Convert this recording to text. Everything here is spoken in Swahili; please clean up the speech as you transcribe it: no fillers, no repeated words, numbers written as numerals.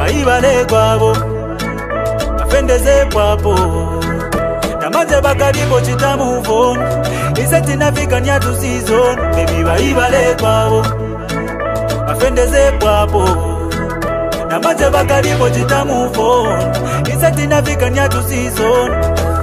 baibale kwabo bafendeze kwapo namaze bakalipo chita move on iseti nafika nyatu season baby baibale kwabo bafendeze kwapo namaze bakalipo chita move on iseti nafika nyatu season